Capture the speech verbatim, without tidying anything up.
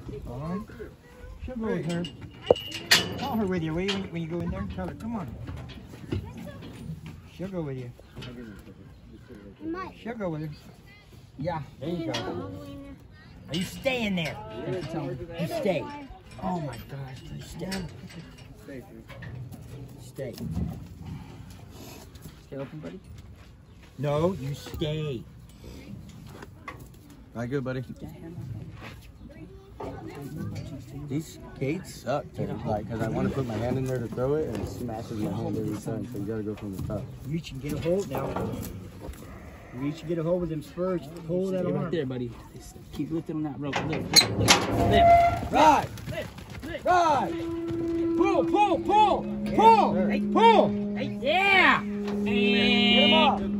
All right. She'll go with her. Call her with you, will you, when, when you go in there? Tell her, come on. She'll go with you. She'll go with her. Yeah, there you go. Are you staying there? You stay. Oh my gosh, you stay. Stay. Stay. Stay open, buddy? No, you stay. All right, good, buddy. These gates suck, dude. Like, because I want to put my hand in there to throw it, and it smashes my hand every time, so you got to go from the top. Reach and get a hold now. Reach and get a hold with them spurs. Pull that Stay arm. right there, buddy. Just keep lifting on that rope. Lift, lift, lift. Lift. Right. Lift, lift. Right. Pull, pull, pull, pull. Yes, Hey, pull. Hey, yeah. And Get him up.